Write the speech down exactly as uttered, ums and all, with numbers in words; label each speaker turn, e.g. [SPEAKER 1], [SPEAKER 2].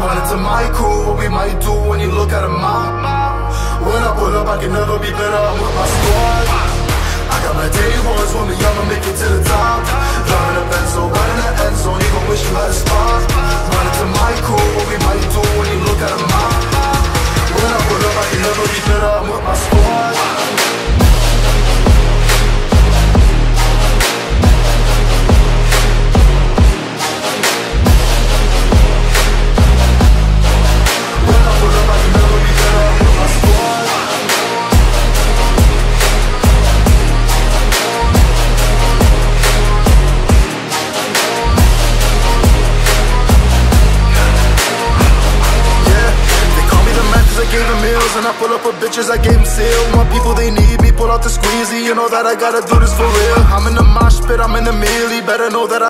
[SPEAKER 1] Running to my crew, what we might do when you look at a map. When I pull up, I can never be better, I'm with my squad. I got my day ones when we I'ma make it to the top. Driving a Benzo, right in the end zone, you gon' wish you had a spot. Running to my crew, what we might do when you look at a map. When I pull up, I can never be better, I'm with my squad. And I pull up with bitches, I gave them seal. My people, they need me, pull out the squeezy. You know that I gotta do this for real. I'm in the mosh pit, I'm in the mealie. Better know that I